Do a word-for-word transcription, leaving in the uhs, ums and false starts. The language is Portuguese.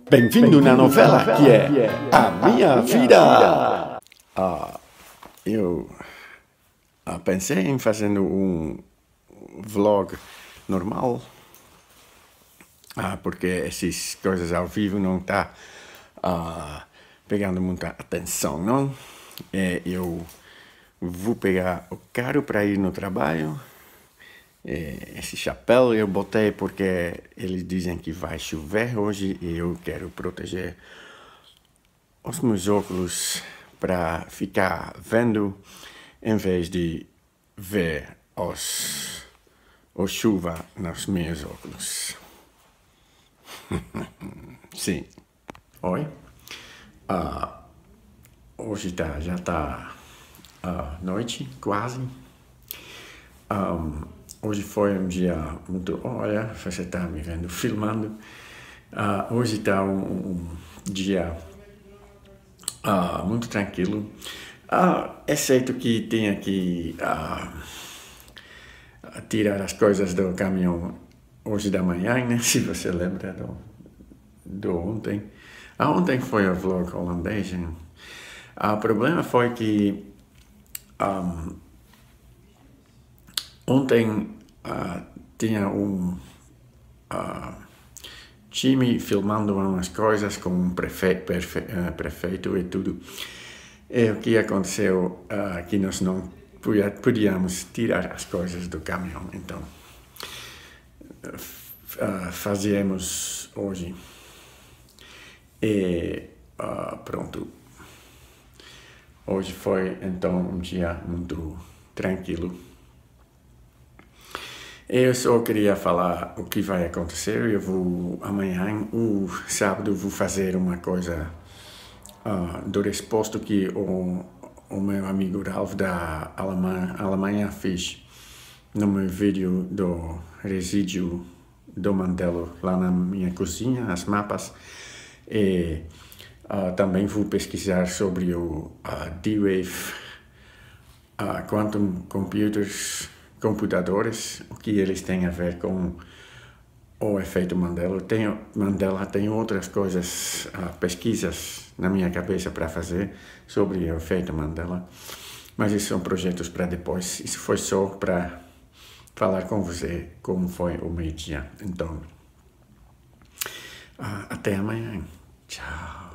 Bem-vindo na novela que é A Minha Vida. Ah, eu ah, pensei em fazer um vlog normal, ah, porque essas coisas ao vivo não tá ah, pegando muita atenção, não? É, eu vou pegar o carro para ir no trabalho. É, esse chapéu eu botei porque eles dizem que vai chover hoje e eu quero proteger os meus óculos para ficar vendo em vez de ver os, a chuva nos meus óculos. Sim. Oi. Uh, hoje tá, já está uh, noite, quase. Um, hoje foi um dia muito... Olha, você está me vendo filmando. Uh, hoje está um, um dia uh, muito tranquilo. Uh, exceto que tenha que uh, tirar as coisas do caminhão hoje da manhã, né? Se você lembra do, do ontem. Uh, ontem foi o vlog holandês. Né? Uh, o problema foi que um, ontem uh, tinha um uh, time filmando umas coisas com um prefe prefe uh, prefeito e tudo. E o que aconteceu uh, que nós não podíamos tirar as coisas do caminhão. Então, uh, fazíamos hoje. E uh, pronto. Hoje foi, então, um dia muito tranquilo. Eu só queria falar o que vai acontecer. Eu vou, amanhã, o sábado, vou fazer uma coisa uh, do resposto que o, o meu amigo Ralf da Alemanha, Alemanha fez no meu vídeo do resíduo do Mandela lá na minha cozinha, as mapas. E uh, também vou pesquisar sobre o uh, D-Wave, uh, Quantum Computers, computadores, o que eles têm a ver com o efeito Mandela. Tem, Mandela tem outras coisas, uh, pesquisas na minha cabeça para fazer sobre o efeito Mandela, mas isso são projetos para depois. Isso foi só para falar com você como foi o meio-dia. Então, uh, até amanhã. Tchau.